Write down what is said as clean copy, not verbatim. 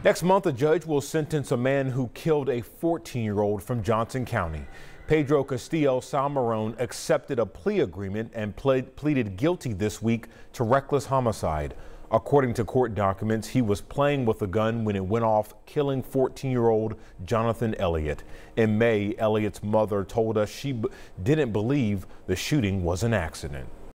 Next month, a judge will sentence a man who killed a 14-year-old from Johnson County. Pedro Castillo Salmarone accepted a plea agreement and pleaded guilty this week to reckless homicide. According to court documents, he was playing with a gun when it went off, killing 14-year-old Jonathon Elliot. In May, Elliot's mother told us she didn't believe the shooting was an accident.